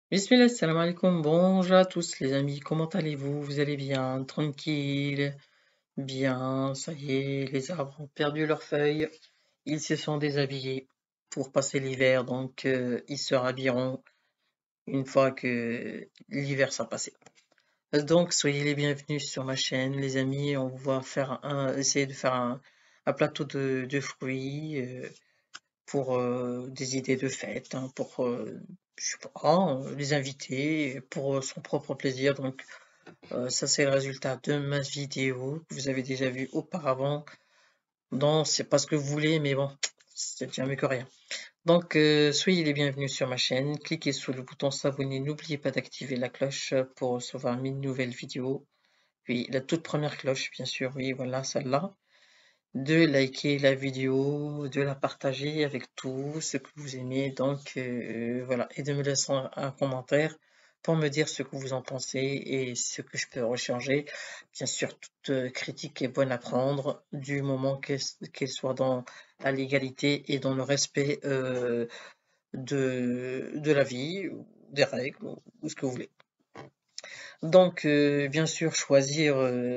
Bismillah, salam alaikum, bonjour à tous les amis, comment allez-vous? Vous allez bien? Tranquille? Bien, ça y est, les arbres ont perdu leurs feuilles, ils se sont déshabillés pour passer l'hiver, donc ils se rhabilleront une fois que l'hiver sera passé. Donc soyez les bienvenus sur ma chaîne, les amis, on va essayer de faire un plateau de fruits, pour des idées de fête, hein, pour je sais pas, les invités, pour son propre plaisir. Donc ça c'est le résultat de ma vidéo que vous avez déjà vu auparavant. Non, c'est pas ce que vous voulez, mais bon, c'est déjà mieux que rien. Donc soyez les bienvenus sur ma chaîne, cliquez sur le bouton s'abonner, n'oubliez pas d'activer la cloche pour recevoir mes nouvelles vidéos. Puis la toute première cloche, bien sûr, oui, voilà, celle-là de liker la vidéo, de la partager avec tous ceux que vous aimez. Donc voilà, et de me laisser un commentaire pour me dire ce que vous en pensez et ce que je peux rechanger. Bien sûr, toute critique est bonne à prendre du moment qu'elle soit dans la légalité et dans le respect de la vie, ou des règles, ou ce que vous voulez. Donc, bien sûr, choisir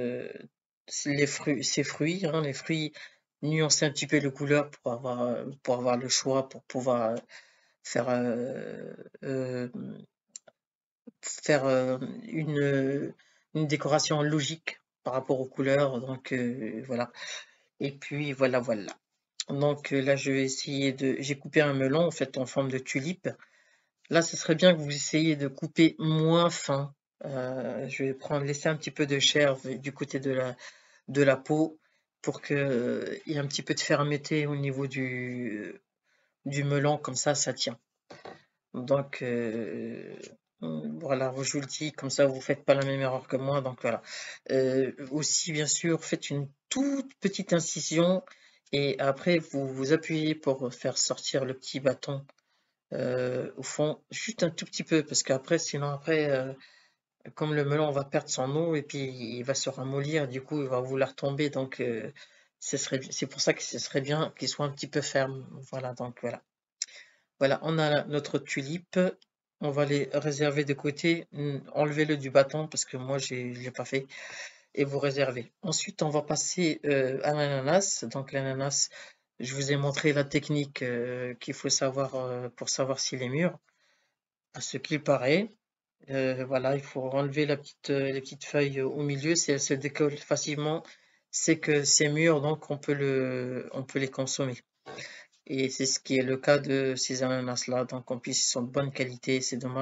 ces fruits, hein, les fruits, nuancer un petit peu les couleurs pour avoir le choix, pour pouvoir faire, euh, faire une décoration logique par rapport aux couleurs. Donc, voilà. Et puis, voilà, voilà. Donc, là, je vais essayer de. J'ai coupé un melon en fait en forme de tulipe. Là, ce serait bien que vous essayiez de couper moins fin. Je vais laisser un petit peu de chair du côté de la peau pour que, il y ait un petit peu de fermeté au niveau du melon, comme ça tient. Donc, voilà, je vous le dis, comme ça vous faites pas la même erreur que moi. Donc voilà. Aussi, bien sûr, faites une toute petite incision et après vous appuyez pour faire sortir le petit bâton au fond, juste un tout petit peu, parce qu'après, sinon, après, comme le melon va perdre son eau et puis il va se ramollir, du coup, il va vouloir tomber. Donc, c'est pour ça que ce serait bien qu'il soit un petit peu ferme. Voilà, donc voilà. Voilà, on a notre tulipe. On va les réserver de côté. Enlevez-le du bâton parce que moi, je l'ai pas fait. Et vous réservez. Ensuite, on va passer à l'ananas. Donc, l'ananas, je vous ai montré la technique qu'il faut savoir pour savoir s'il est mûr. À ce qu'il paraît, voilà, il faut enlever les petites feuilles au milieu. Si elles se décollent facilement, c'est que c'est mûr, donc on peut les consommer. Et c'est ce qui est le cas de ces ananas-là. Donc en plus, ils sont de bonne qualité.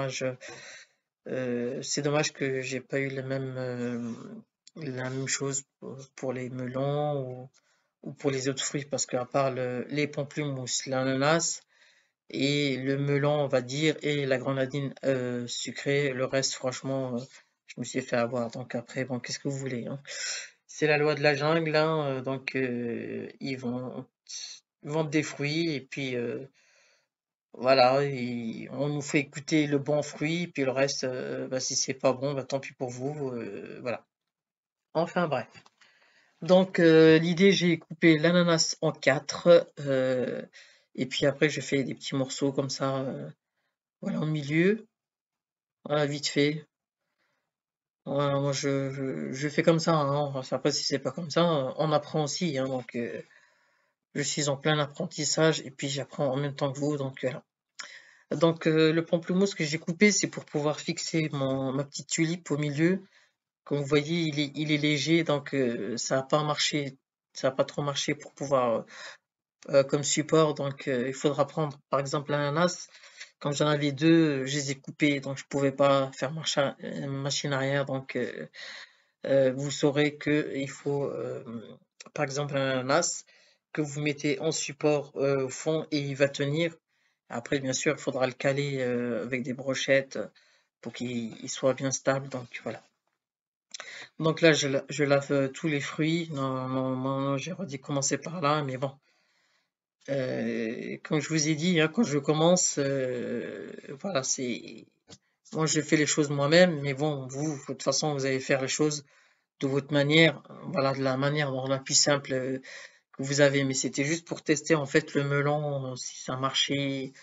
C'est dommage que j'ai pas eu la même chose pour les melons ou pour les autres fruits, parce qu'à part les pamplemousses, l'ananas, et le melon, on va dire, et la grenadine sucrée. Le reste, franchement, je me suis fait avoir. Donc après, bon, qu'est-ce que vous voulez, hein. C'est la loi de la jungle, hein, donc ils vont vendre des fruits et puis voilà, on nous fait écouter le bon fruit, puis le reste, bah, si c'est pas bon, bah, tant pis pour vous, voilà. Enfin bref. Donc l'idée, j'ai coupé l'ananas en quatre, et puis après je fais des petits morceaux comme ça, voilà, au milieu. Voilà, vite fait. Voilà, moi je fais comme ça, hein. Enfin, après, si c'est pas comme ça, on apprend aussi, hein. Donc je suis en plein apprentissage et puis j'apprends en même temps que vous. Donc voilà. Donc le pamplemousse que j'ai coupé, c'est pour pouvoir fixer ma petite tulipe au milieu. Comme vous voyez, il est léger, donc ça n'a pas marché, ça n'a pas trop marché pour pouvoir comme support. Donc il faudra prendre par exemple l'ananas. Quand j'en avais deux, je les ai coupés, donc je pouvais pas faire machine arrière. Donc vous saurez que il faut, par exemple, un ananas que vous mettez en support au fond et il va tenir. Après, bien sûr, il faudra le caler avec des brochettes pour qu'il soit bien stable. Donc voilà. Donc là, je lave tous les fruits. Normalement, j'aurais dû commencer par là, mais bon. Comme je vous ai dit, hein, quand je commence, voilà, moi je fais les choses moi-même, mais bon, vous, de toute façon, vous allez faire les choses de votre manière, voilà, de la manière la plus simple que vous avez. Mais c'était juste pour tester en fait le melon, si ça marchait,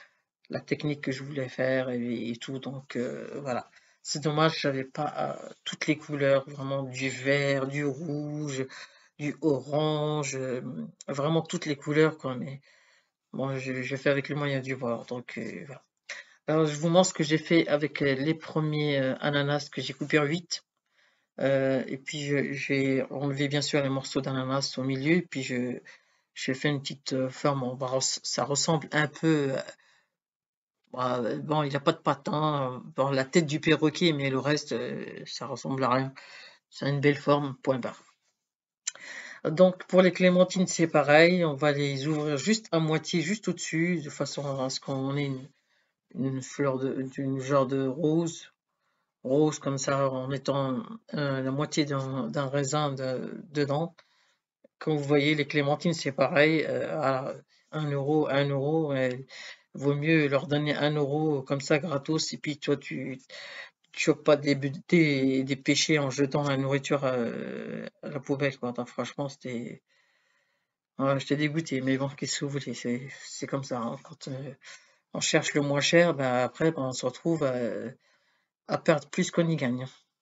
la technique que je voulais faire et tout. Donc voilà. C'est dommage, j'avais pas toutes les couleurs, vraiment du vert, du rouge, du orange, vraiment toutes les couleurs quoi. Mais bon, je fais avec les moyens du bord. Donc voilà. Alors je vous montre ce que j'ai fait avec les premiers ananas que j'ai coupés en 8. Et puis j'ai enlevé bien sûr les morceaux d'ananas au milieu. Et puis j'ai fait une petite forme. Ça ressemble un peu. Bon, il n'a pas de patin. Bon, la tête du perroquet, mais le reste, ça ressemble à rien. C'est une belle forme, point barre. Donc pour les clémentines, c'est pareil. On va les ouvrir juste à moitié, juste au-dessus, de façon à ce qu'on ait une fleur d'une genre de rose. Rose comme ça, en mettant la moitié d'un raisin dedans. Comme vous voyez, les clémentines, c'est pareil, à 1 euro, 1 euro, vaut mieux leur donner 1 euro comme ça gratos, et puis toi, tu chopes pas des péchés en jetant la nourriture à la poubelle, quoi. Donc, franchement, ouais, j'étais dégoûté, mais bon, qu'est-ce que vous voulez, c'est comme ça, hein. Quand on cherche le moins cher, bah, après, bah, on se retrouve à perdre plus qu'on y gagne.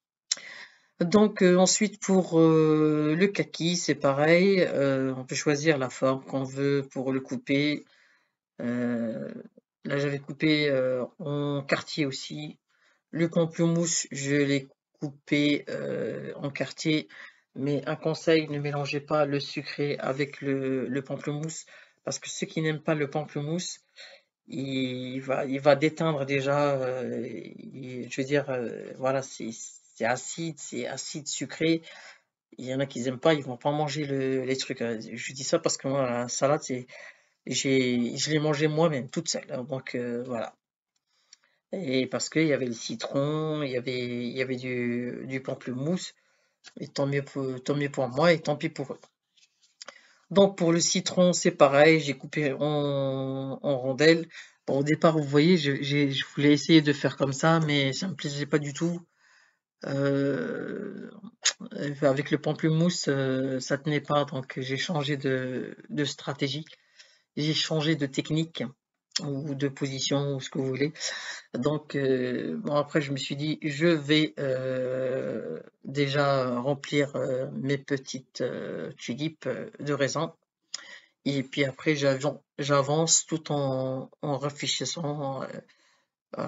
Donc ensuite pour le kaki, c'est pareil, on peut choisir la forme qu'on veut pour le couper. Heu, Là j'avais coupé, en quartier aussi. Le pamplemousse, je l'ai coupé, en quartier, mais un conseil, ne mélangez pas le sucré avec le pamplemousse, parce que ceux qui n'aiment pas le pamplemousse, il va déteindre déjà, je veux dire, voilà, c'est acide, sucré. Il y en a qui n'aiment pas, ils vont pas manger les trucs. Je dis ça parce que moi, la salade, je l'ai mangé moi-même, toute seule, hein, donc voilà. Et parce qu'il y avait le citron, il y avait du pamplemousse, et tant mieux pour moi et tant pis pour eux. Donc pour le citron, c'est pareil, j'ai coupé en rondelles. Bon, au départ, vous voyez, je voulais essayer de faire comme ça, mais ça me plaisait pas du tout. Euh, Avec le pamplemousse, ça tenait pas, donc j'ai changé de stratégie, j'ai changé de technique ou de position ou ce que vous voulez. Donc bon, après je me suis dit je vais déjà remplir mes petites tulipes de raisin. Et puis après, j'avance tout en réfléchissant à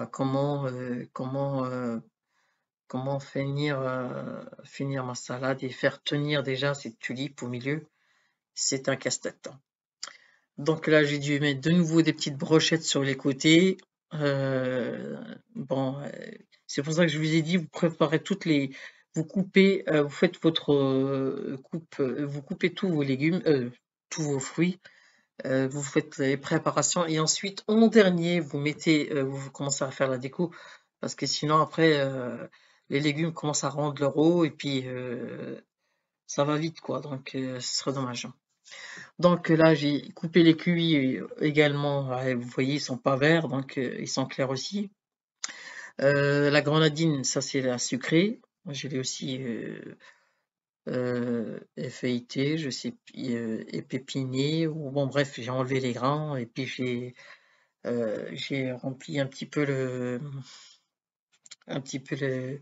comment finir ma salade et faire tenir déjà cette tulipe au milieu. C'est un casse-tête. Donc là, j'ai dû mettre de nouveau des petites brochettes sur les côtés. Bon, c'est pour ça que je vous ai dit, vous préparez vous coupez, vous faites votre coupe, vous coupez tous vos légumes, tous vos fruits. Vous faites les préparations et ensuite en dernier vous commencez à faire la déco parce que sinon après les légumes commencent à rendre leur eau et puis ça va vite quoi, donc ce serait dommage. Donc là j'ai coupé les kiwis également, ouais, vous voyez ils sont pas verts donc ils sont clairs aussi. La grenadine, ça c'est la sucrée, je l'ai aussi effeuilleté, je sais, épépiné, ou bon bref j'ai enlevé les grains et puis j'ai rempli un petit peu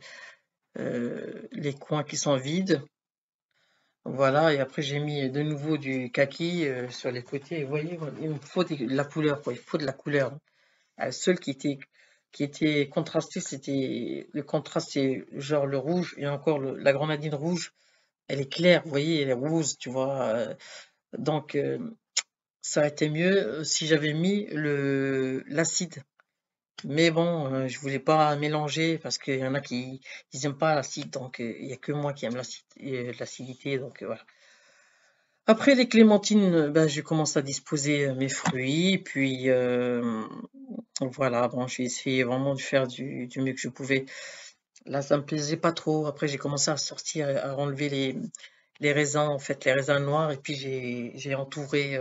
les coins qui sont vides. Voilà, et après j'ai mis de nouveau du kaki sur les côtés. Et vous voyez, il me faut de la couleur, quoi. Il faut de la couleur. Le seul qui était contrasté, c'était le contraste, c'est genre le rouge et encore la grenadine rouge. Elle est claire, vous voyez, elle est rose, tu vois. Donc ça a été mieux si j'avais mis l'acide. Mais bon, je voulais pas mélanger parce qu'il y en a qui ils aiment pas l'acide, donc il y a que moi qui aime l'acidité, donc voilà. Après les clémentines, ben, je commence à disposer mes fruits, puis voilà, bon, j'ai essayé vraiment de faire du mieux que je pouvais. Là, ça me plaisait pas trop. Après, j'ai commencé à sortir, à enlever les raisins, en fait, les raisins noirs, et puis j'ai entouré,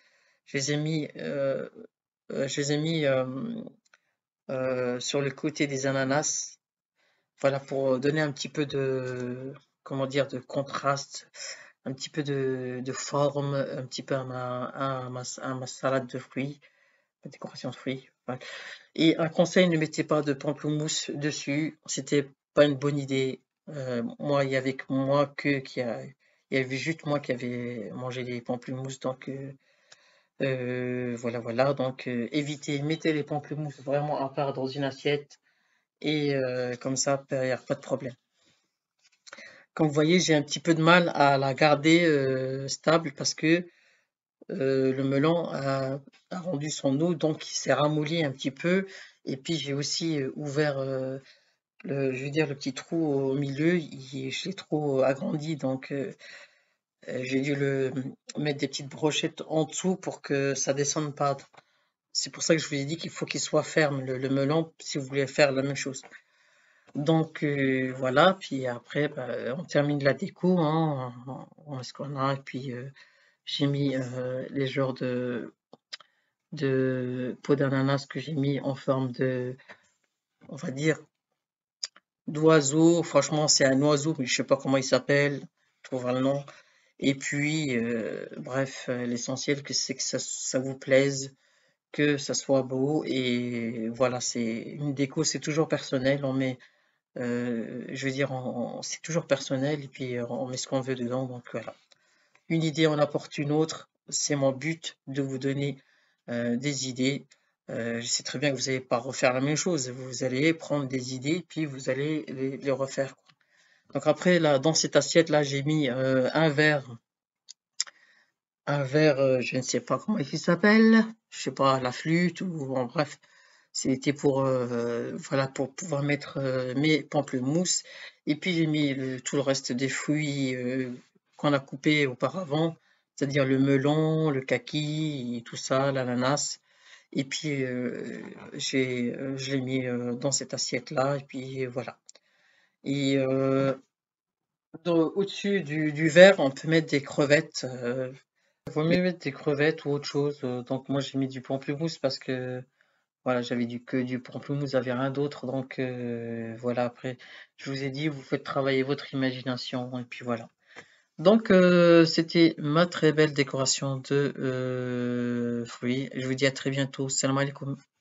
je les ai mis sur le côté des ananas. Voilà, pour donner un petit peu comment dire, de contraste, un petit peu de forme, un petit peu à ma salade de fruits, ma décoration de fruits. Ouais. Et un conseil, ne mettez pas de pamplemousse dessus, c'était pas une bonne idée. Moi, il y avait que moi il y avait juste moi qui avait mangé les pamplemousses, donc voilà. Donc évitez, mettez les pamplemousses vraiment à part dans une assiette et comme ça, il n'y a pas de problème. Comme vous voyez, j'ai un petit peu de mal à la garder stable parce que le melon a rendu son eau, donc il s'est ramolli un petit peu. Et puis j'ai aussi ouvert je veux dire, le petit trou au milieu, je l'ai trop agrandi, donc j'ai dû mettre des petites brochettes en dessous pour que ça descende pas. C'est pour ça que je vous ai dit qu'il faut qu'il soit ferme, le melon, si vous voulez faire la même chose. Donc voilà, puis après, bah, on termine la déco, hein, on met ce qu'on a, et puis j'ai mis les genres de peau d'ananas que j'ai mis en forme on va dire, d'oiseau. Franchement, c'est un oiseau, mais je sais pas comment il s'appelle, je trouverai le nom. Et puis, bref, l'essentiel c'est que ça vous plaise, que ça soit beau, et voilà, c'est une déco, c'est toujours personnel. On met, je veux dire, c'est toujours personnel, et puis on met ce qu'on veut dedans. Donc voilà, une idée en apporte une autre. C'est mon but de vous donner des idées. Je sais très bien que vous n'allez pas refaire la même chose. Vous allez prendre des idées, puis vous allez les refaire. Donc après, là, dans cette assiette-là, j'ai mis un verre, je ne sais pas comment il s'appelle, je sais pas, la flûte ou en bref, c'était pour voilà, pour pouvoir mettre mes pamplemousses. Et puis j'ai mis tout le reste des fruits qu'on a coupés auparavant, c'est-à-dire le melon, le kaki, et tout ça, l'ananas. Et puis je l'ai mis dans cette assiette-là. Et puis voilà. Et au-dessus du verre, on peut mettre des crevettes. Il vaut mieux mettre des crevettes ou autre chose. Donc moi j'ai mis du pamplemousse parce que voilà, j'avais que du pamplemousse, j'avais rien d'autre. Donc voilà, après, je vous ai dit, vous faites travailler votre imagination et puis voilà. Donc c'était ma très belle décoration de fruits. Je vous dis à très bientôt. Salam alaikum.